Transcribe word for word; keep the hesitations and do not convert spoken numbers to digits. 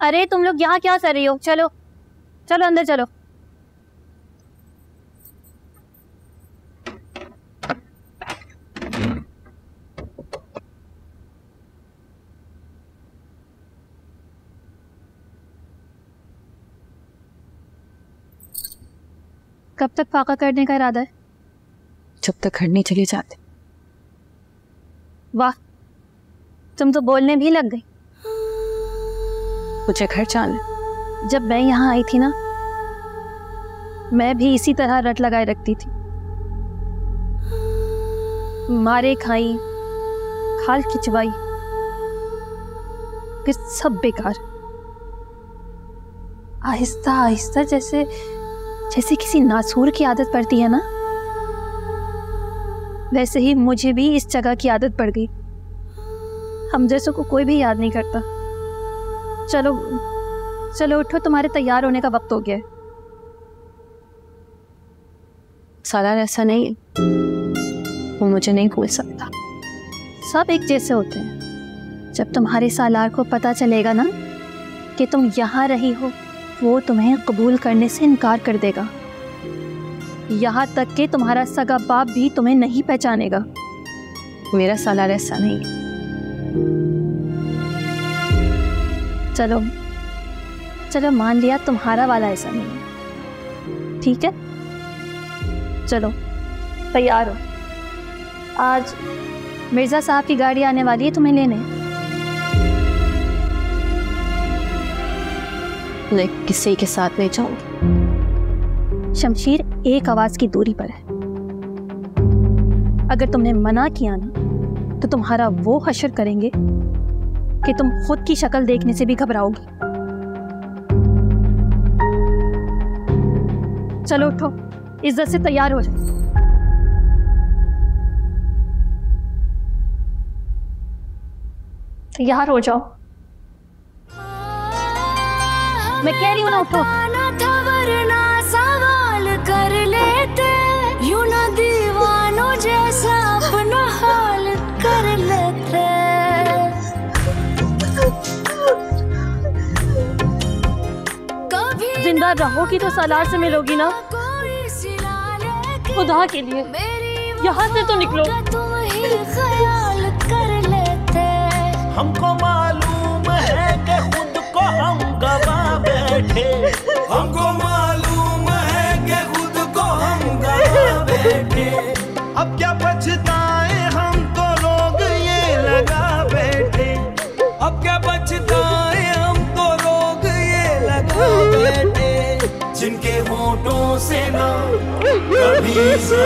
अरे तुम लोग यहाँ क्या कर रही हो? चलो चलो अंदर चलो। कब तक फाका करने का इरादा है? जब तक घर नहीं चले जाते। वाह, तुम तो बोलने भी लग गई। मुझे घर जाना। जब मैं यहाँ आई थी ना, मैं भी इसी तरह रट लगाए रखती थी। मारे खाई, खाल खिंचवाई, फिर सब बेकार। आहिस्ता आहिस्ता जैसे जैसे किसी नासूर की आदत पड़ती है ना, वैसे ही मुझे भी इस जगह की आदत पड़ गई। हम जैसों को कोई भी याद नहीं करता। चलो चलो उठो, तुम्हारे तैयार होने का वक्त हो गया है। सालार ऐसा नहीं, वो मुझे नहीं भूल सकता। सब एक जैसे होते हैं। जब तुम्हारे सालार को पता चलेगा ना कि तुम यहाँ रही हो, वो तुम्हें कबूल करने से इनकार कर देगा। यहाँ तक कि तुम्हारा सगा बाप भी तुम्हें नहीं पहचानेगा। मेरा सालार ऐसा नहीं। चलो चलो मान लिया तुम्हारा वाला ऐसा नहीं है, ठीक है? चलो तैयार हो, आज मिर्ज़ा साहब की गाड़ी आने वाली है तुम्हें लेने। मैं किसी के साथ नहीं जाऊंगी। शमशीर एक आवाज की दूरी पर है। अगर तुमने मना किया ना, तो तुम्हारा वो हशर करेंगे कि तुम खुद की शक्ल देखने से भी घबराओगी। चलो उठो, इज्जत से तैयार हो जाओ। तैयार हो जाओ, मैं कह रही हूं ना, उठो। सवाल कर लेते, यूं ना दीवानों जैसा अपना हाल कर लेते। जिंदा रहोगी तो सालार से मिलोगी ना। खुदा के लिए यहाँ से तो निकलो। तुम ही ख्याल कर लेते। हमको मालूम है कि खुद को हम गवा बैठे। हमको मालूम है कि खुद को हम गवा बैठे। अब क्या पछताए हम तो लोग ये लगा बैठे। अब क्या पछताए हम तो लोग ये लगा बैठे। जिनके होठों से ना कभी